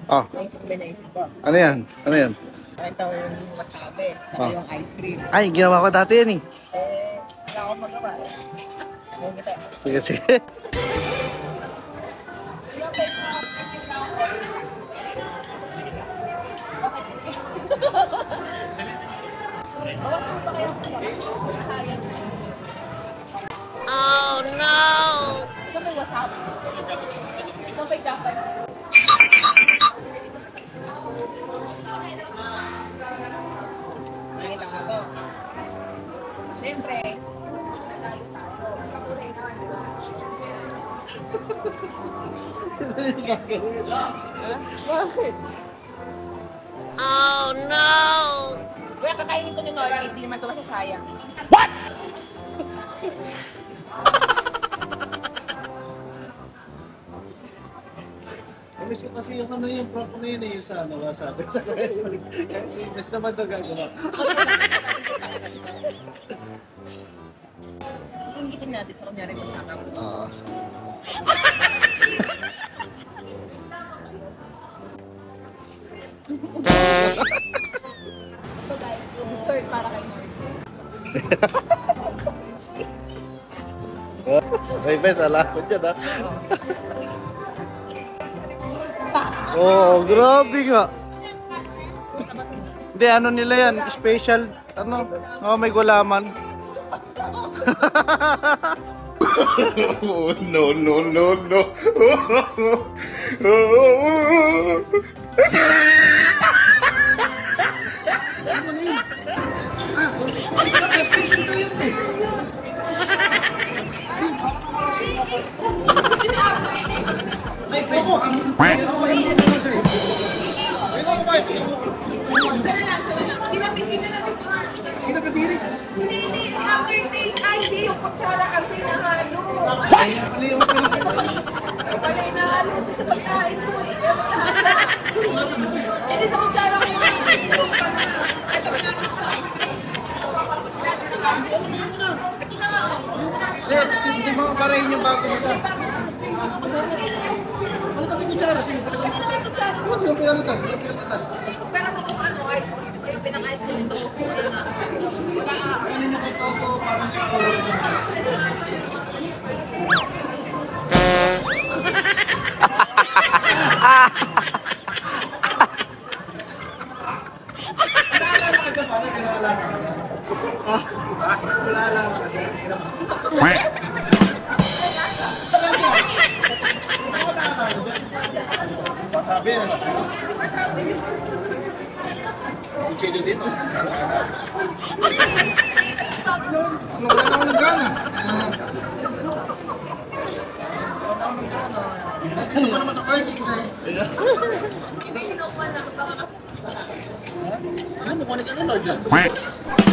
Ah. naisip ko. Ano yan? Ano yan? Ito yung wasabi, saka yung ice cream. Ay, ginawa ko dati yan eh. Wala akong magawa. Ngayon kita. Sige, sige. Bawasan mo pa kayo. Oh no! Ito may wasabi. Ito may dapat. Nakita mo to. Siyempre. Bakit? Oh no! Kuya, kakainin to ni Norty. Hindi naman ito masasayang. What? Miss ko kasi yung ano yung prank na yun eh, sa ano, sabi sa kaya si Miss naman ito gagawa. Inggitin natin sa kunyari kung tatapos. Ito guys, yung dessert para kay Norty. Ay, Bes, ala ko dyan ha. Oo, grabe nga. Hindi, ano nila yan? Special, ano? Oh, may gulaman. Oh, no, no, no, no. Sana lang. Hindi na Kinapatiri. Hindi. Aftertaste, ay, hindi. Yung kutsara kasi nahalo. Ay, pala yung Pala inahalo dun sa pagkain ko. Hindi sa kutsara ko. Ito na. Ito na nga. hindi mo parahin yung bago nito. Ano tabi kutsara? Sige, Ito na yung kutsara. Huwag yung pinalitan. Pero kung ano, ice cream. Yung pinang-ice cream ito. Ayun na. Ano nyo kay Toto? Parang sabi na. Ang chili din. Wala na akong gana. Hindi pa naman sa party kasi. Ano, mukha na ka na, Lord?